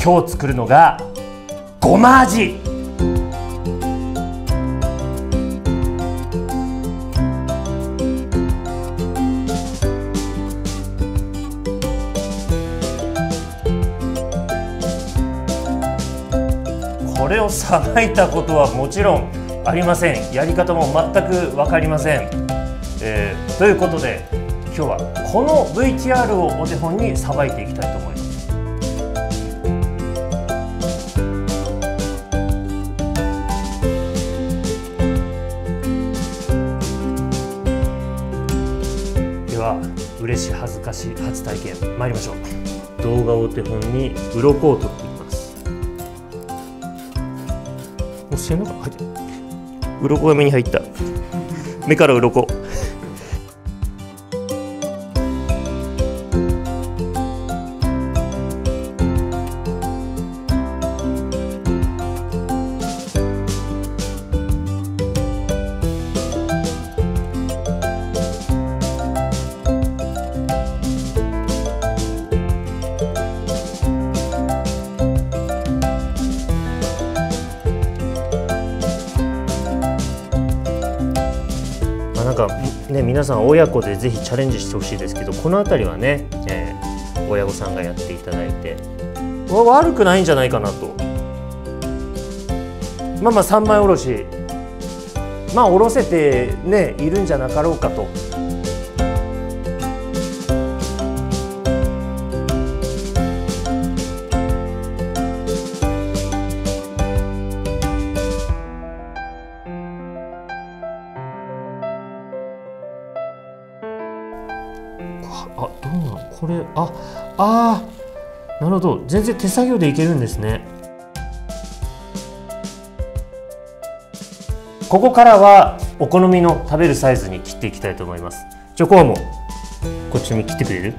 今日作るのがごま味。これをさばいたことはもちろんありません。やり方も全く分かりません。ということで今日はこの VTR をお手本にさばいていきたいと思います。では嬉し恥ずかし初体験参りましょう。動画をお手本に鱗を取っていきます。もう背中入って、鱗が目に入った。目から鱗。なんかね、皆さん親子でぜひチャレンジしてほしいですけど、この辺りはね、親御さんがやっていただいて悪くないんじゃないかなと。まあ3枚おろし、おろせてねいるんじゃなかろうかと。どうなのこれ。なるほど、全然手作業でいけるんですね。ここからはお好みの食べるサイズに切っていきたいと思います。チョコアもこっちに切ってくれる？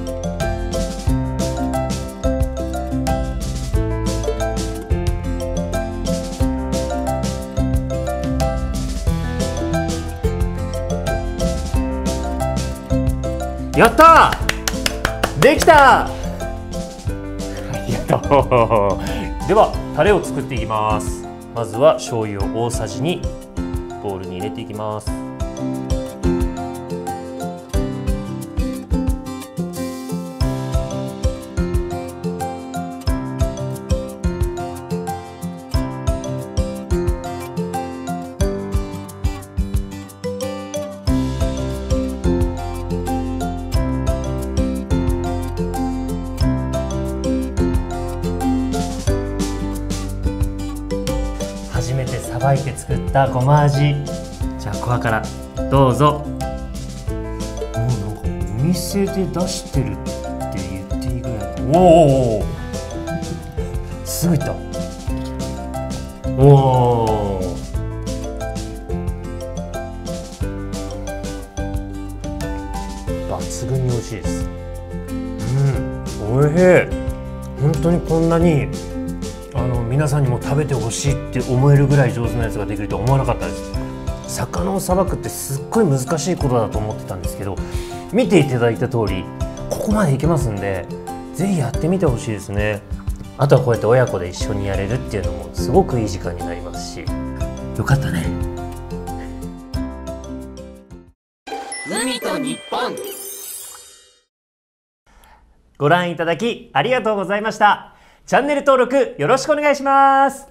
やったー、できたー、ありがとう。ではタレを作っていきます。まずは醤油を大さじ2ボウルに入れていきます。初めてさばいて作ったごま味。じゃあコアからどうぞ。もうなんかお店で出してるって言っていいぐらい。おお、すぐいった。おお、抜群に美味しいです。おいしい。本当にこんなに皆さんにも食べてほしいって思えるぐらい上手なやつができるとは思わなかったです。魚をさばくってすっごい難しいことだと思ってたんですけど、見ていただいた通りここまでいけますんで、ぜひやってみてほしいですね。あとはこうやって親子で一緒にやれるっていうのもすごくいい時間になりますし、よかったね。海と日本、ご覧いただきありがとうございました。チャンネル登録よろしくお願いします。